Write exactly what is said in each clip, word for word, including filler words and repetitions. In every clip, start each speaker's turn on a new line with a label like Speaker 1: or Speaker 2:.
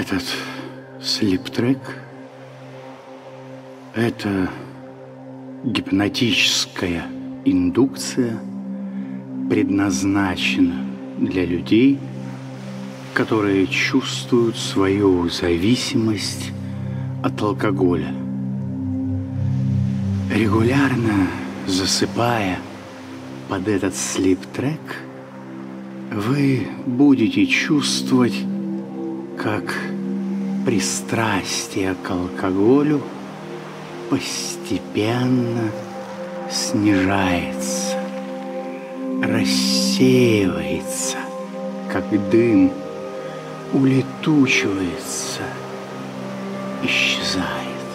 Speaker 1: Этот слип-трек – это гипнотическая индукция, предназначена для людей, которые чувствуют свою зависимость от алкоголя. Регулярно засыпая под этот слип-трек, вы будете чувствовать, как пристрастие к алкоголю постепенно снижается, рассеивается, как дым, улетучивается, исчезает.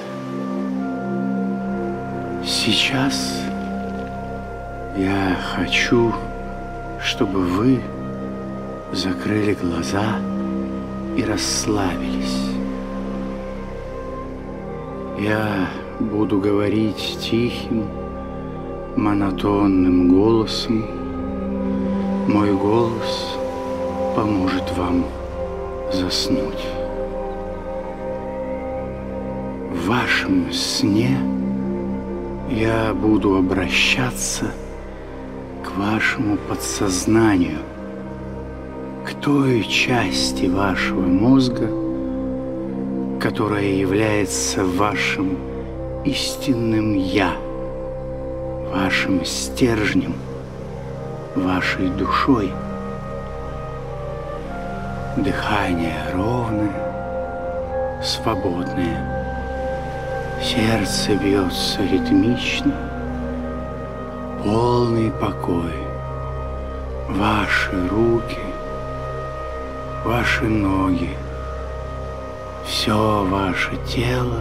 Speaker 1: Сейчас я хочу, чтобы вы закрыли глаза и расслабились. Я буду говорить тихим, монотонным голосом. Мой голос поможет вам заснуть. В вашем сне я буду обращаться к вашему подсознанию, к той части вашего мозга, которая является вашим истинным «я», вашим стержнем, вашей душой. Дыхание ровное, свободное, сердце бьется ритмично, полный покой. Ваши руки, ваши ноги, все ваше тело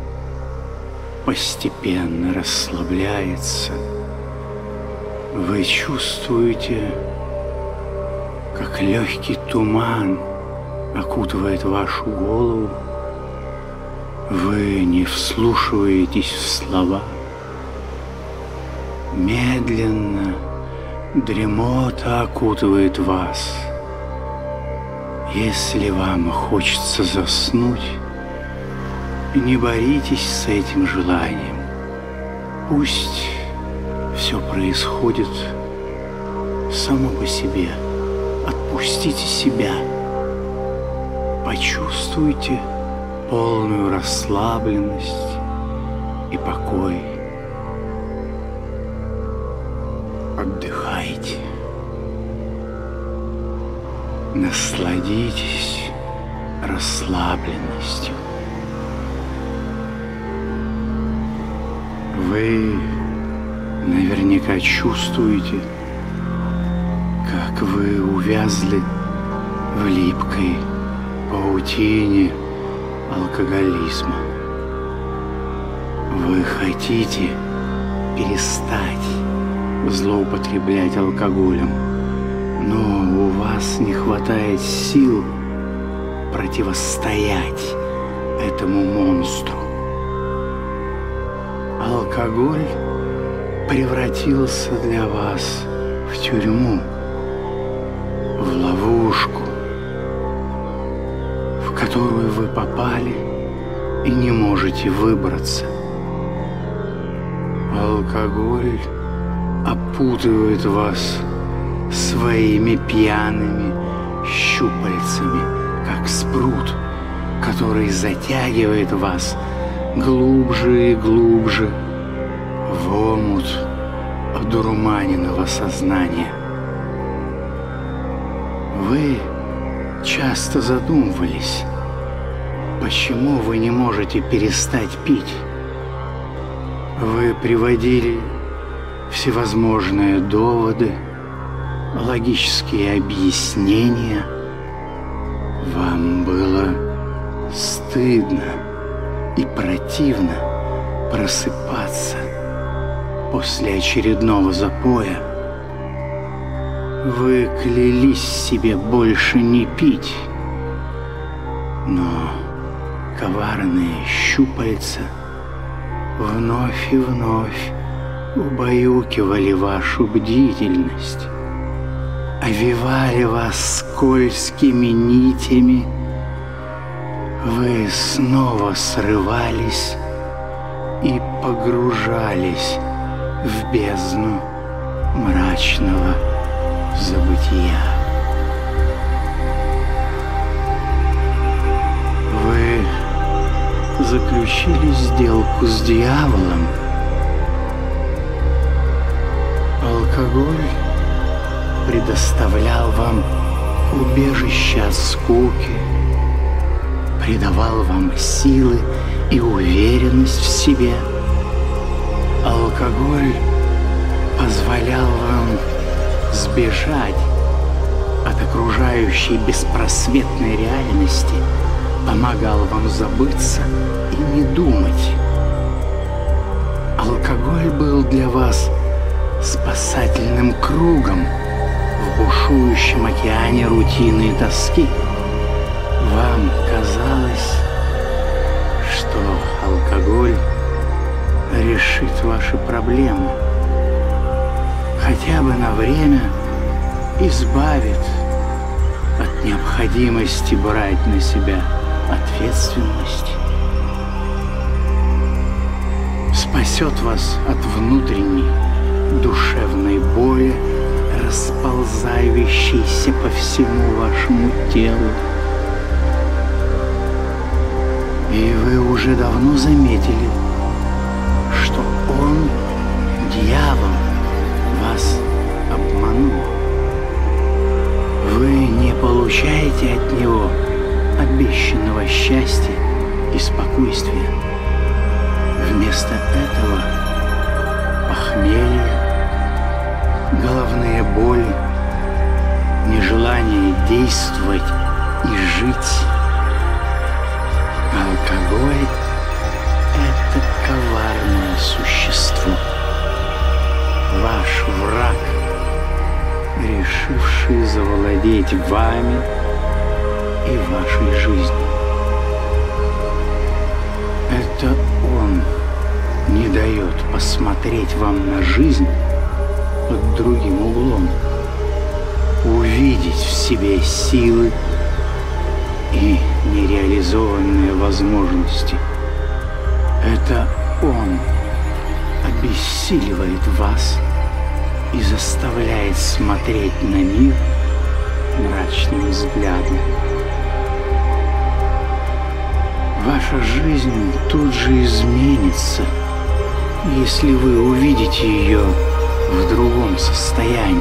Speaker 1: постепенно расслабляется. Вы чувствуете, как легкий туман окутывает вашу голову. Вы не вслушиваетесь в слова. Медленно дремота окутывает вас. Если вам хочется заснуть, не боритесь с этим желанием. Пусть все происходит само по себе. Отпустите себя. Почувствуйте полную расслабленность и покой. Отдыхайте. Насладитесь расслабленностью. Вы наверняка чувствуете, как вы увязли в липкой паутине алкоголизма. Вы хотите перестать злоупотреблять алкоголем, но у вас не хватает сил противостоять этому монстру. Алкоголь превратился для вас в тюрьму, в ловушку, в которую вы попали и не можете выбраться. Алкоголь опутывает вас своими пьяными щупальцами, как спрут, который затягивает вас глубже и глубже в омут одурманенного сознания. Вы часто задумывались, почему вы не можете перестать пить. Вы приводили всевозможные доводы, логические объяснения. Вам было стыдно и противно просыпаться после очередного запоя. Вы клялись себе больше не пить, но коварные щупальца вновь и вновь убаюкивали вашу бдительность, овивали вас скользкими нитями вы снова срывались и погружались в бездну мрачного забытия. Вы заключили сделку с дьяволом. Алкоголь предоставлял вам убежище от скуки, придавал вам силы и уверенность в себе. Алкоголь позволял вам сбежать от окружающей беспросветной реальности, помогал вам забыться и не думать. Алкоголь был для вас спасательным кругом в бушующем океане рутины и тоски. Вам казалось, что алкоголь решит ваши проблемы, хотя бы на время избавит от необходимости брать на себя ответственность, спасет вас от внутренней душевной боли, расползающейся по всему вашему телу. И вы уже давно заметили, что он, дьявол, вас обманул. Вы не получаете от него обещанного счастья и спокойствия. Вместо этого похмелье, головные боли, нежелание действовать и жить. Алкоголь — это коварное существо, ваш враг, решивший завладеть вами и вашей жизнью. Это он не дает посмотреть вам на жизнь под другим углом, увидеть в себе силы и нереализованные возможности. Это он обессиливает вас и заставляет смотреть на мир мрачным взглядом. Ваша жизнь тут же изменится, если вы увидите ее в другом состоянии.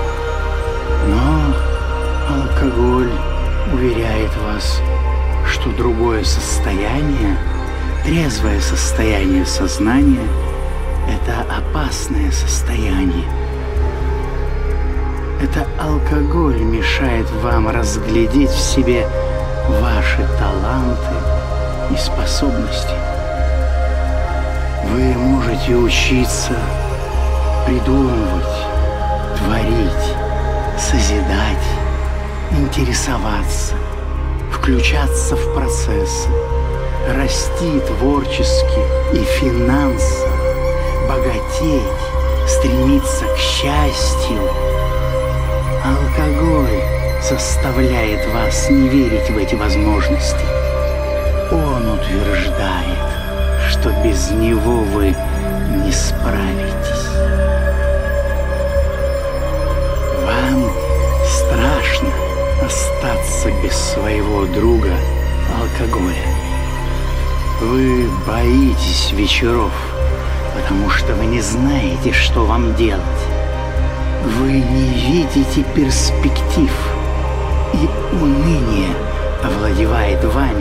Speaker 1: Но алкоголь уверяет вас, что другое состояние, трезвое состояние сознания, это опасное состояние. Это алкоголь мешает вам разглядеть в себе ваши таланты и способности. Вы можете учиться придумывать, творить, созидать, интересоваться, включаться в процессы, расти творчески и финансово, богатеть, стремиться к счастью. Алкоголь заставляет вас не верить в эти возможности. Он утверждает, что без него вы не справитесь. Вам страшно остаться без своего друга алкоголя. Вы боитесь вечеров, потому что вы не знаете, что вам делать. Вы не видите перспектив, и уныние овладевает вами.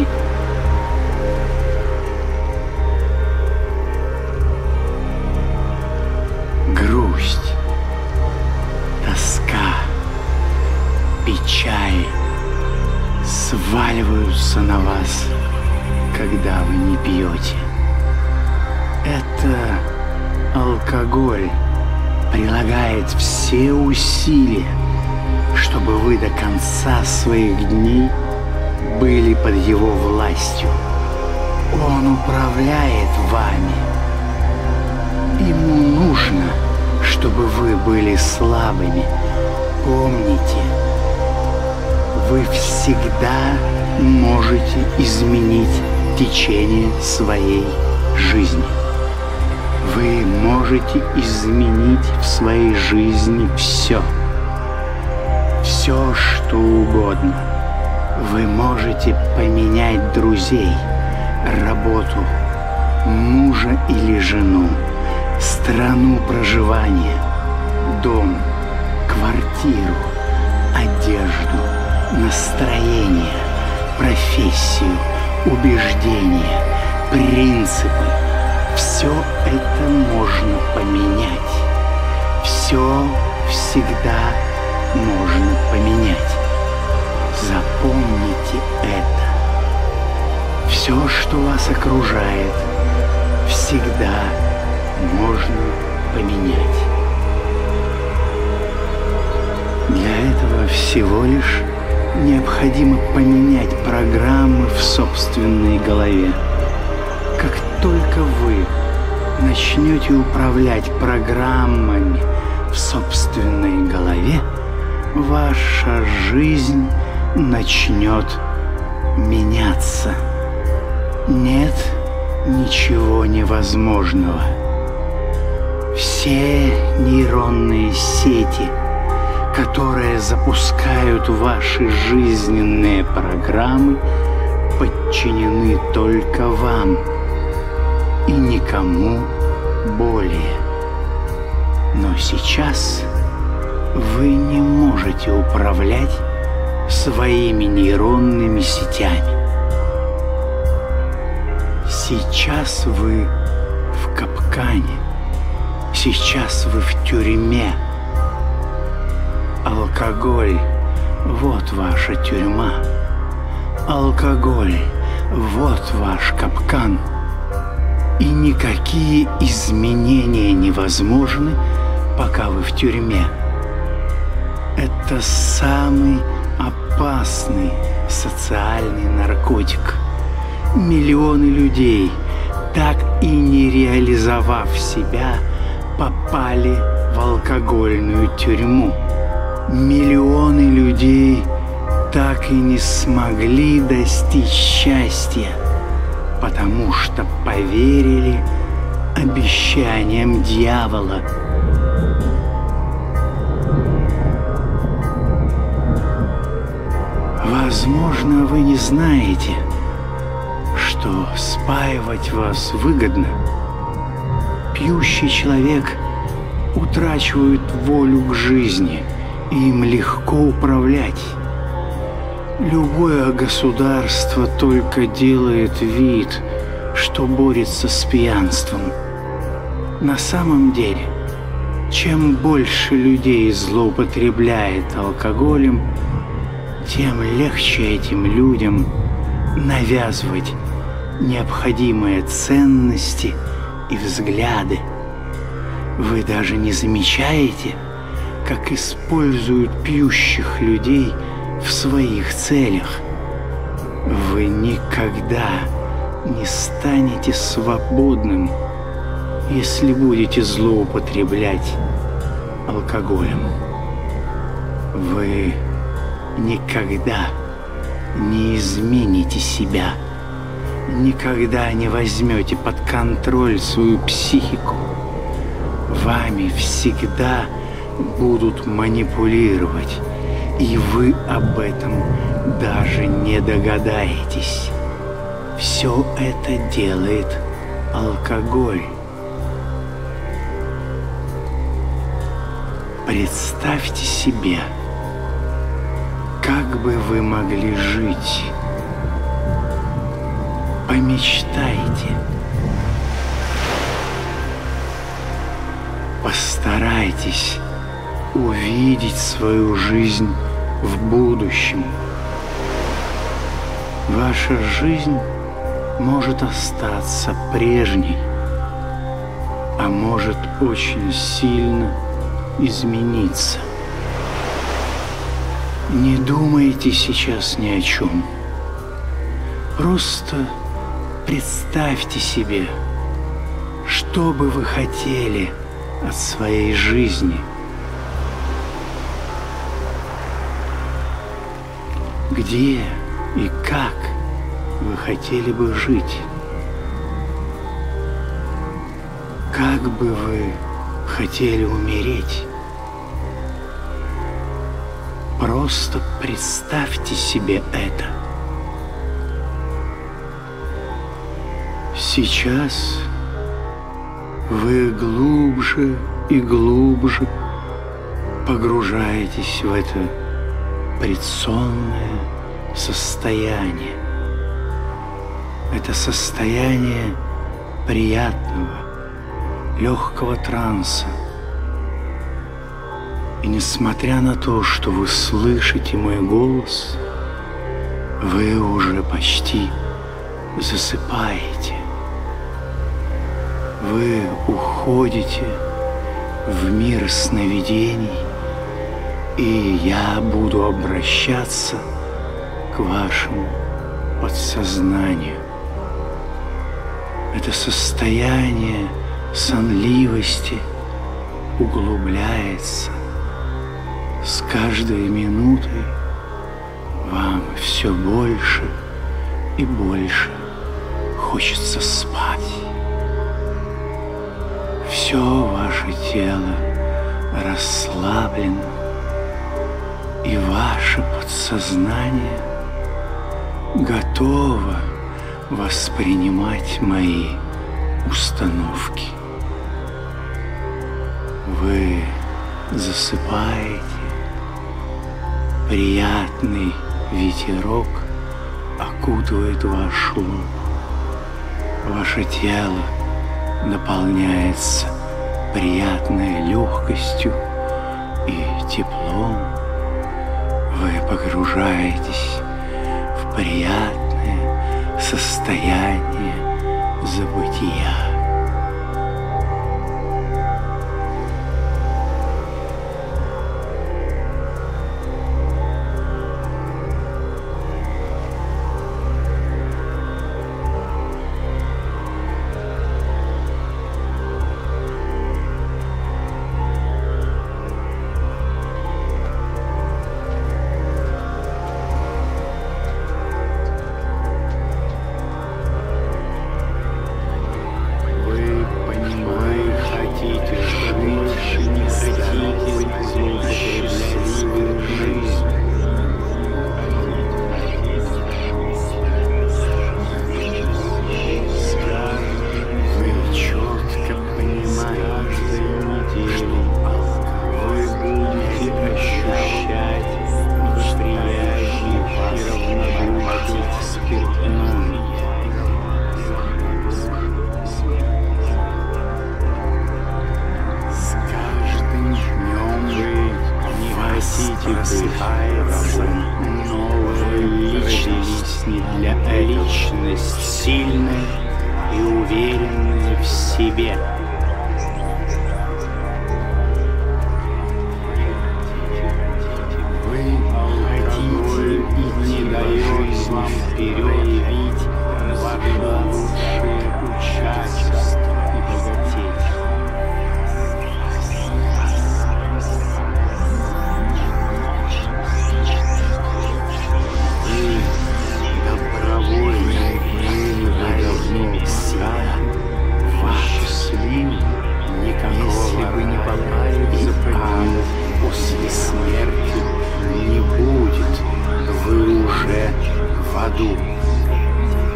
Speaker 1: Грусть, тоска, печаль сваливаются на вас, когда вы не пьете. Это алкоголь прилагает все усилия, чтобы вы до конца своих дней были под его властью. Он управляет вами. Ему нужно, чтобы вы были слабыми. Помните, вы всегда можете изменить течение своей жизни. Вы можете изменить в своей жизни все. Все, что угодно. Вы можете поменять друзей, работу, мужа или жену, страну проживания, дом, квартиру, одежду, настроение, профессию, убеждения, принципы. Все это можно поменять. Все всегда можно поменять. Запомните это. Все, что вас окружает, всегда можно поменять. Для этого всего лишь необходимо поменять программы в собственной голове. Как только вы начнете управлять программами в собственной голове, ваша жизнь начнет меняться. Нет ничего невозможного. Все нейронные сети, которые запускают ваши жизненные программы, подчинены только вам и никому более. Но сейчас вы не можете управлять своими нейронными сетями. Сейчас вы в капкане. Сейчас вы в тюрьме. Алкоголь – вот ваша тюрьма. Алкоголь – вот ваш капкан. И никакие изменения невозможны, пока вы в тюрьме. Это самый опасный социальный наркотик. Миллионы людей, так и не реализовав себя, попали в алкогольную тюрьму. Миллионы людей так и не смогли достичь счастья, потому что поверили обещаниям дьявола. Возможно, вы не знаете, что спаивать вас выгодно. Пьющий человек утрачивает волю к жизни, и им легко управлять. Любое государство только делает вид, что борется с пьянством. На самом деле, чем больше людей злоупотребляет алкоголем, тем легче этим людям навязывать необходимые ценности и взгляды. Вы даже не замечаете, как используют пьющих людей в своих целях. Вы никогда не станете свободным, если будете злоупотреблять алкоголем. Вы никогда не измените себя, никогда не возьмете под контроль свою психику. Вами всегда будут манипулировать, и вы об этом даже не догадаетесь. Все это делает алкоголь. Представьте себе, как бы вы могли жить. Помечтайте. Постарайтесь увидеть свою жизнь в будущем. Ваша жизнь может остаться прежней, а может очень сильно измениться. Не думайте сейчас ни о чем. Просто представьте себе, что бы вы хотели от своей жизни. Где и как вы хотели бы жить? Как бы вы хотели умереть? Просто представьте себе это. Сейчас вы глубже и глубже погружаетесь в это предсонное состояние. Это состояние приятного, легкого транса. И несмотря на то, что вы слышите мой голос, вы уже почти засыпаете. Вы уходите в мир сновидений, и я буду обращаться к вашему подсознанию. Это состояние сонливости углубляется. С каждой минутой вам все больше и больше хочется спать. Все ваше тело расслаблено, и ваше подсознание готово воспринимать мои установки. Вы засыпаете, приятный ветерок окутывает ваш ум, ваше тело наполняется приятной легкостью и теплом. Вы погружаетесь в приятное состояние забытия.
Speaker 2: Просыпается новая личность, не для личность сильная и уверенная в себе. Вы хотите и не дает вам переявить ваше лучшее участие и богатеть. После смерти не будет, вы уже в аду.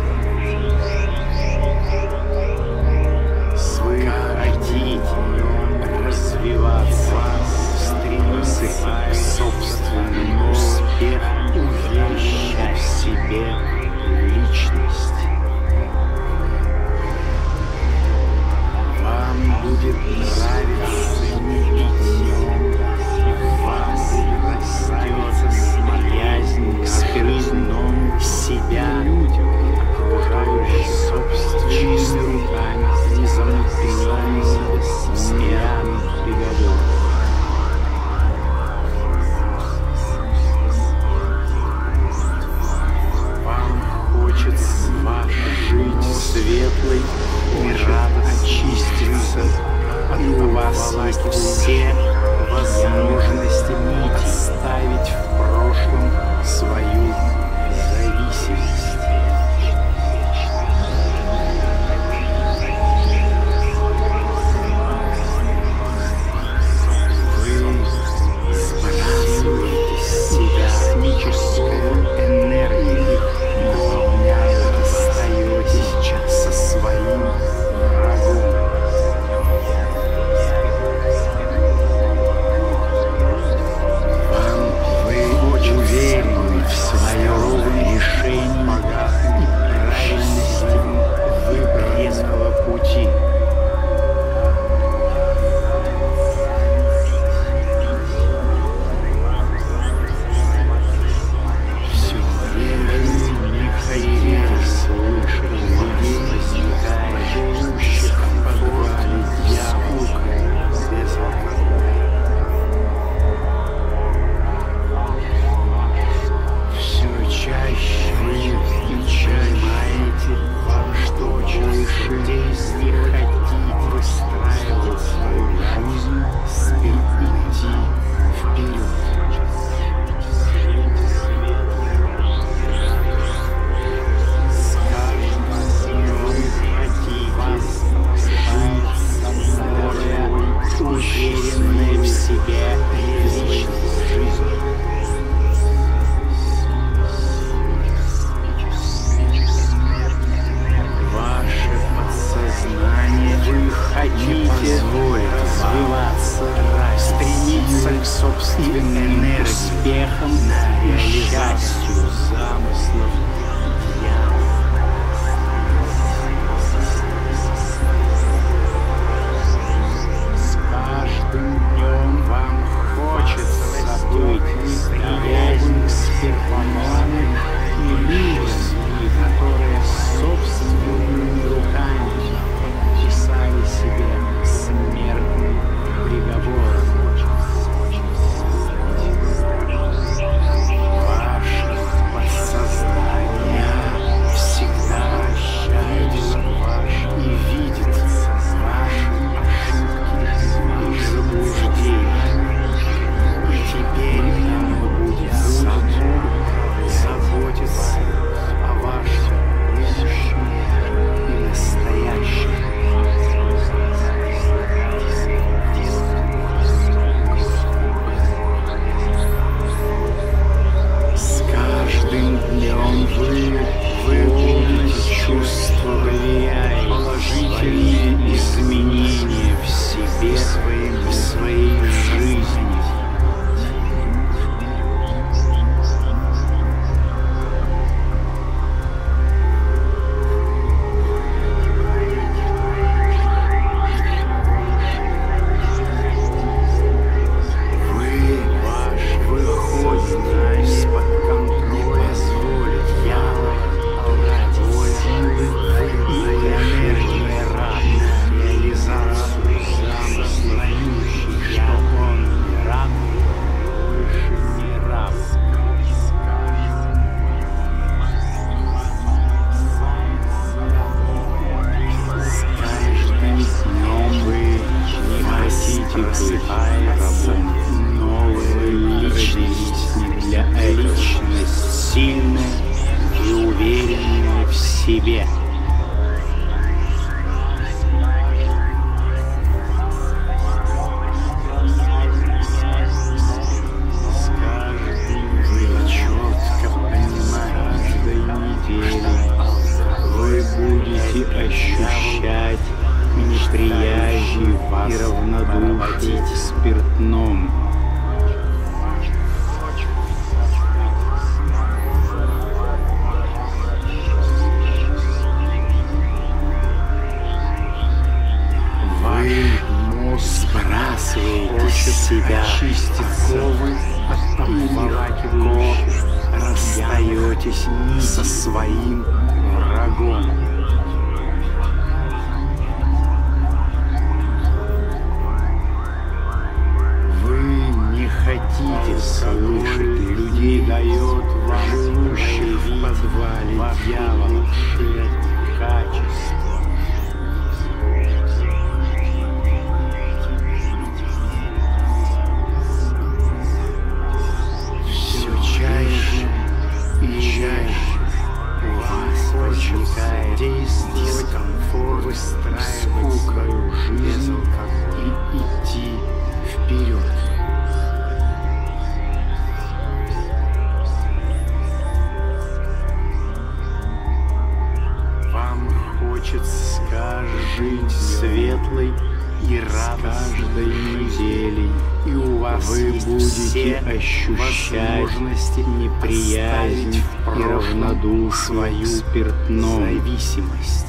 Speaker 2: сильная и уверенная в себе. Ощущать неприязнь и равнодушие к спиртному. Вы сбрасываете с себя оковы и легко расстаетесь со своим врагом. Хотите слышать людей, дает живущих в подвале дьявола качество. Все чаще и чаще у вас возникает дискомфорт, выстраивать свою жизнь и идти вперед. Хочется жить светлой и радостной неделей, и у вас вы будете ощущать неприязнь и равнодушие, свою спиртную зависимость.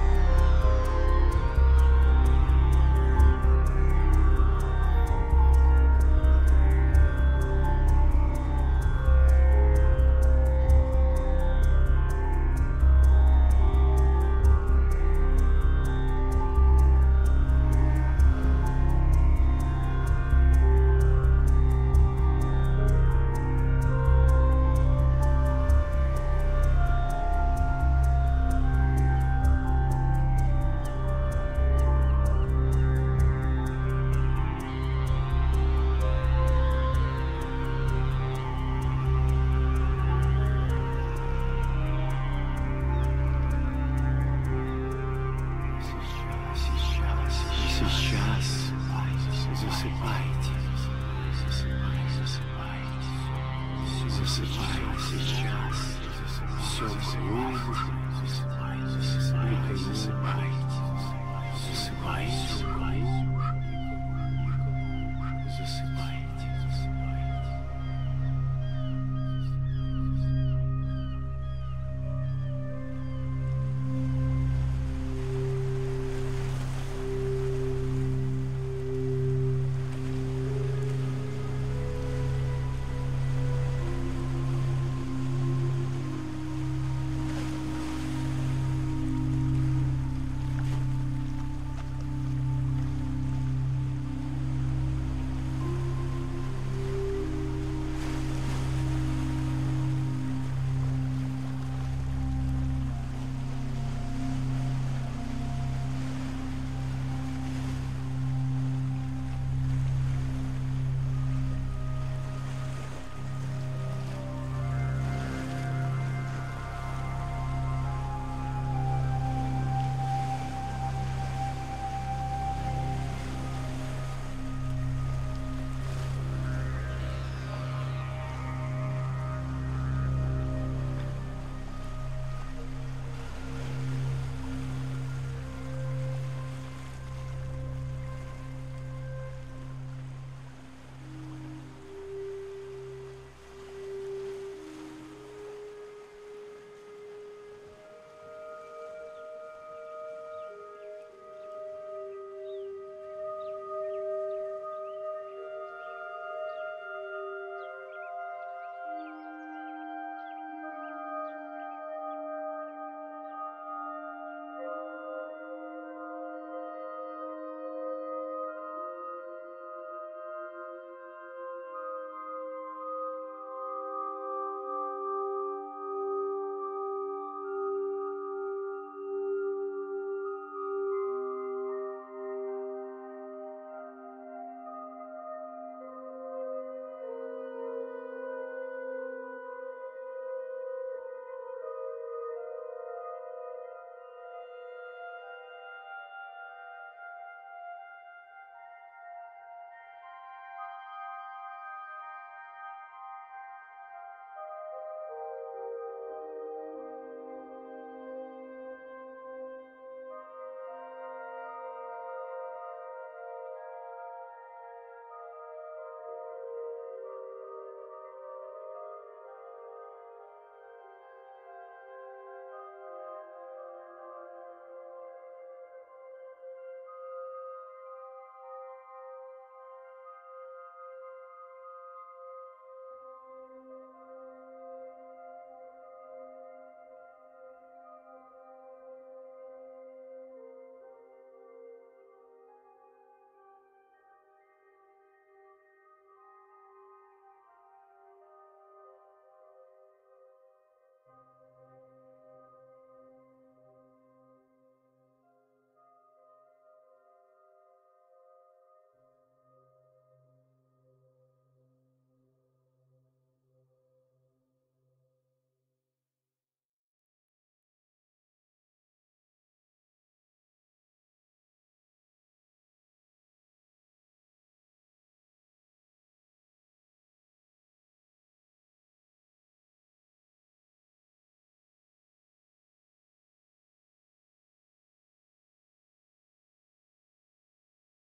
Speaker 2: Сейчас засыпайте, засыпайте, засыпайте, засыпайте сейчас, все глубже.